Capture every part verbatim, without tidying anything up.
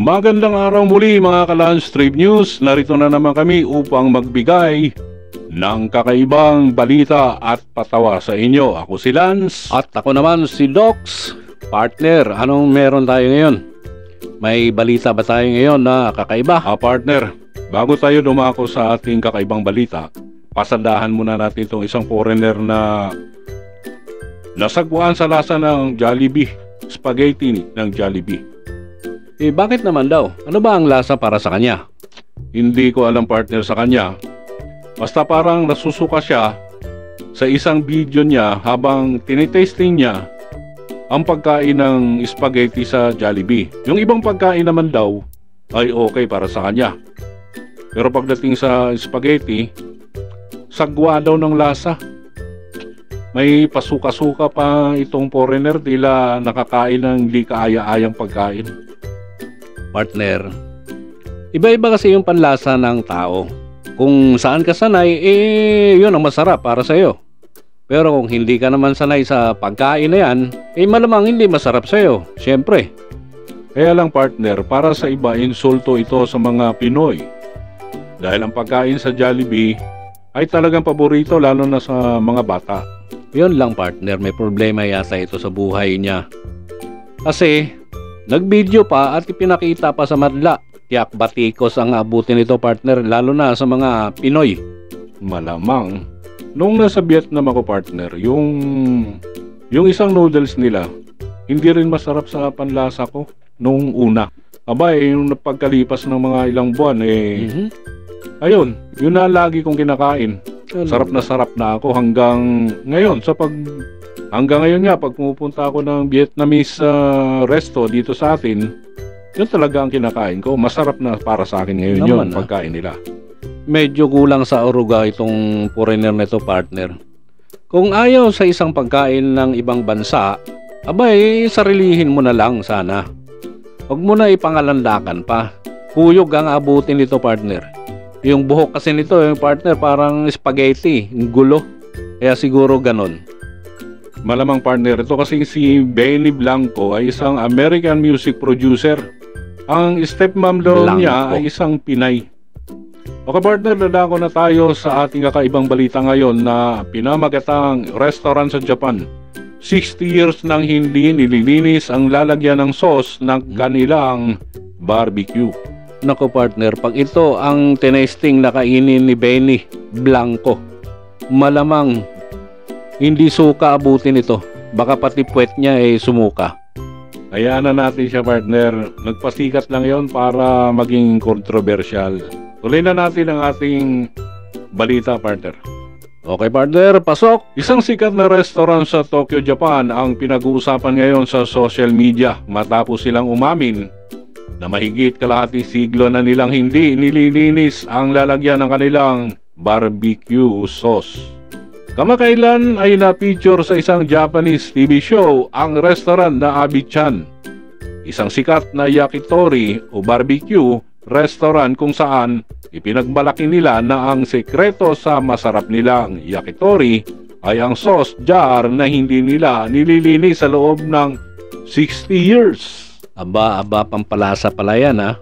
Magandang araw muli mga ka-Lunch Trip News. Narito na naman kami upang magbigay ng kakaibang balita at patawa sa inyo. Ako si Lance. At ako naman si Docs. Partner, anong meron tayo ngayon? May balita ba tayo ngayon na kakaiba? Ah, partner, bago tayo dumako sa ating kakaibang balita, pasandahan muna natin itong isang foreigner na nasagpuan sa lasa ng Jollibee, spaghetti ng Jollibee. Eh bakit naman daw? Ano ba ang lasa para sa kanya? Hindi ko alam, partner, sa kanya. Basta parang nasusuka siya sa isang video niya habang tinitasting niya ang pagkain ng spaghetti sa Jollibee. Yung ibang pagkain naman daw ay okay para sa kanya. Pero pagdating sa spaghetti, sagwa daw ng lasa. May pasuka-suka pa itong foreigner, tila nakakain ng di kaaya-ayang pagkain. Partner, iba-iba kasi yung panlasa ng tao. Kung saan ka sanay, eh yun ang masarap para sa'yo. Pero kung hindi ka naman sanay sa pagkain na yan, eh malamang hindi masarap sa'yo, syempre. Kaya lang, partner, para sa iba, insulto ito sa mga Pinoy. Dahil ang pagkain sa Jollibee ay talagang paborito, lalo na sa mga bata. Yun lang, partner, may problema yata ito sa buhay niya. Kasi nag-video pa at ipinakita pa sa madla. Tiyak batikos ang abutin nito, partner, lalo na sa mga Pinoy. Malamang. Nung nasa Vietnam ako, partner, yung yung isang noodles nila, hindi rin masarap sa panlasa ko nung una. Aba, eh, yung pagkalipas ng mga ilang buwan, eh, Mm-hmm. ayun, yun na lagi kong kinakain. Sarap na sarap na ako hanggang ngayon. Sa pag, hanggang ngayon nga, pag pumupunta ako ng Vietnamese uh, resto dito sa atin, yun talaga ang kinakain ko. Masarap na para sa akin ngayon Naman, yun, ah. pagkain nila. Medyo kulang sa oruga itong foreigner nito, partner. Kung ayaw sa isang pagkain ng ibang bansa, abay, sarilihin mo na lang sana. Huwag mo na ipangalandakan pa. Kuyog ang abutin nito, partner. Yung buhok kasi nito, yung partner, parang spaghetti, gulo. Kaya siguro ganon. Malamang, partner, ito kasi si Benny Blanco ay isang American music producer. Ang stepmom daw Blanco. niya ay isang Pinay. Okay, partner, dadako na tayo sa ating kakaibang balita ngayon na pinamagatang restaurant sa Japan. sixty years nang hindi nililinis ang lalagyan ng sauce ng kanilang barbecue. Nako, partner, pag ito ang tinesting na kainin ni Benny Blanco, malamang hindi suka abutin ito. Baka pati puwet niya ay sumuka. Hayaan na natin siya, partner. Nagpasikat lang yon para maging controversial. Tuloy na natin ang ating balita, partner. Okay, partner, pasok! Isang sikat na restaurant sa Tokyo, Japan ang pinag-uusapan ngayon sa social media matapos silang umamin na mahigit kalahating siglo na nilang hindi nililinis ang lalagyan ng kanilang barbecue sauce. Kamakailan ay na-feature sa isang Japanese T V show ang restaurant na Abi-chan, isang sikat na yakitori o barbecue restaurant kung saan ipinagmalaki nila na ang sekreto sa masarap nilang yakitori ay ang sauce jar na hindi nila nililinis sa loob ng sixty years. Aba, aba, pampalasa pala yan, ha?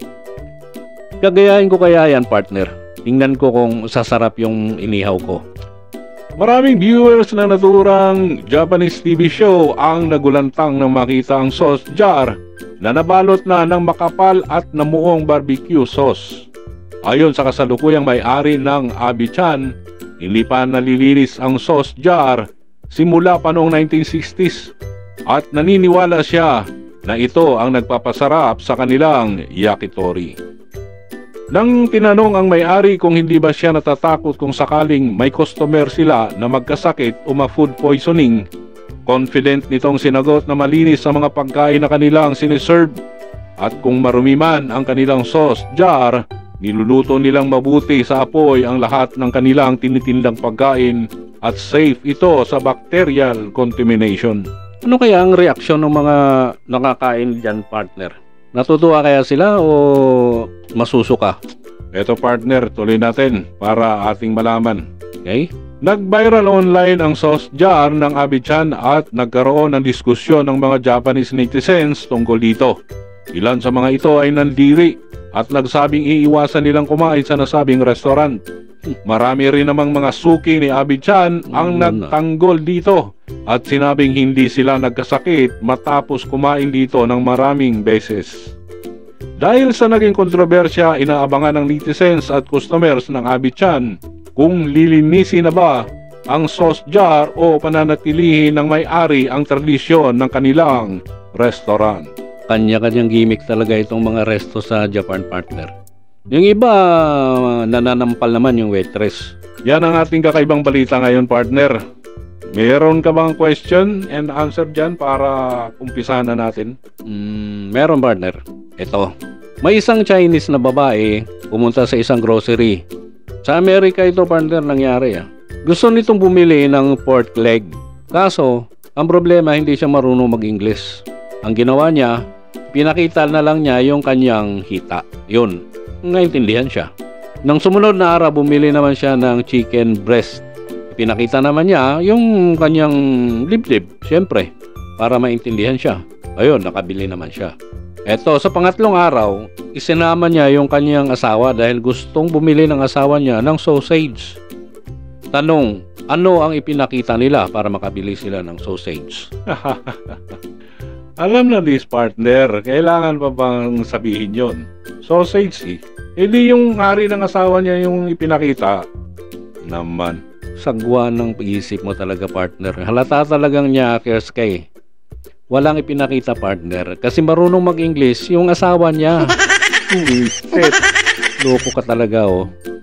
Gagayahin ko kaya yan, partner. Tingnan ko kung sasarap yung inihaw ko. Maraming viewers na naturang Japanese T V show ang nagulantang nang makita ang sauce jar na nabalot na ng makapal at namuong barbecue sauce. Ayon sa kasalukuyang may-ari ng Abi-chan, hindi pa nalilinis ang sauce jar simula pa noong nineteen sixties at naniniwala siya na ito ang nagpapasarap sa kanilang yakitori. Nang tinanong ang may-ari kung hindi ba siya natatakot kung sakaling may customer sila na magkasakit o ma-food poisoning, confident nitong sinagot na malinis ang mga pagkain na kanilang siniserve at kung marumi man ang kanilang sauce jar, niluluto nilang mabuti sa apoy ang lahat ng kanilang tinitindang pagkain at safe ito sa bacterial contamination. Ano kaya ang reaksyon ng mga nakakain dyan, partner? Natutuwa kaya sila o masusuka? Eto, partner, tuloy natin para ating malaman. Okay? Nag-viral online ang sauce jar ng Abi-chan at nagkaroon ng diskusyon ng mga Japanese netizens tungkol dito. Ilan sa mga ito ay nandiri at nagsabing iiwasan nilang kumain sa nasabing restaurant. Marami rin namang mga suki ni Abby Chan ang nagtanggol dito at sinabing hindi sila nagkasakit matapos kumain dito ng maraming beses. Dahil sa naging kontrobersya, inaabangan ng netizens at customers ng Abby Chan kung lilinisin na ba ang sauce jar o pananatilihin ng may-ari ang tradisyon ng kanilang restaurant. Kanya-kanyang gimmick talaga itong mga resto sa Japan, partner. Yung iba, nananampal naman yung waitress. Yan ang ating kakaibang balita ngayon, partner. Meron ka bang question and answer dyan para umpisahan na natin? Mm, meron, partner. Ito. May isang Chinese na babae pumunta sa isang grocery. Sa Amerika ito, partner, nangyari. Ah. Gusto nitong bumili ng pork leg. Kaso, ang problema, hindi siya marunong mag-English. Ang ginawa niya, pinakita na lang niya yung kanyang hita. Yun, naintindihan siya. Nang sumunod na araw, bumili naman siya ng chicken breast. Pinakita naman niya yung kanyang liblib, siyempre, para maintindihan siya. Ayun, nakabili naman siya. Eto, sa pangatlong araw, isinama niya yung kanyang asawa dahil gustong bumili ng asawa niya ng sausage. Tanong, ano ang ipinakita nila para makabili sila ng sausage? Alam na this, partner, kailangan pa bang sabihin yon? Sausage eh. Hindi yung hari ng asawa niya yung ipinakita. Naman. Sagwa ng pag-iisip mo talaga, partner. Halata talagang niya, Kerskay. Walang ipinakita, partner. Kasi marunong mag-English yung asawa niya. Shit. Loko ka talaga, oh.